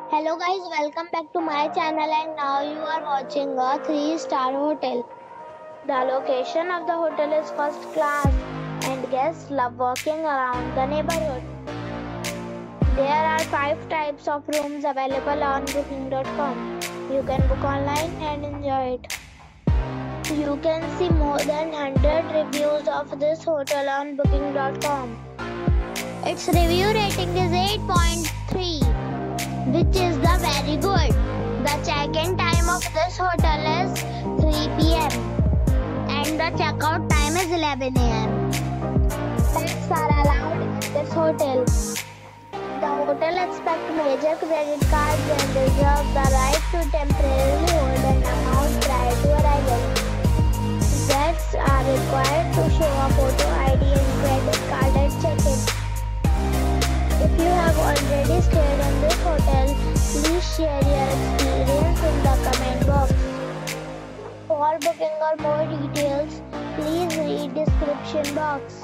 Hello guys, welcome back to my channel and now you are watching a 3-star hotel. The location of the hotel is first class and guests love walking around the neighborhood. There are 5 types of rooms available on booking.com. You can book online and enjoy it. You can see more than 100 reviews of this hotel on booking.com. Its review rating is 8.3. which is the very good. The check-in time of this hotel is 3 p.m. and the check-out time is 11 a.m. Pets are allowed in this hotel. The hotel accepts major credit cards and reserves the right to temporarily hold an amount prior to arrival. Guests are required to show a photo ID and credit card at check-in. If you have already stayed in this hotel, please share your experience in the comment box. For booking or more details, please read description box.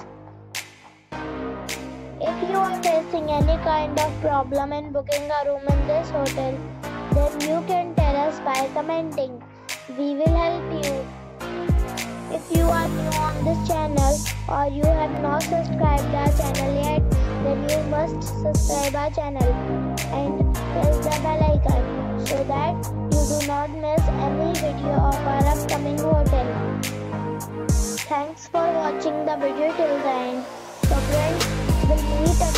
If you are facing any kind of problem in booking a room in this hotel, then you can tell us by commenting. We will help you. If you are new on this channel or you have not subscribed our channel yet, then you must subscribe our channel and press the bell icon so that you do not miss any video of our upcoming hotel. Thanks for watching the video till the end. So friends, we'll meet again.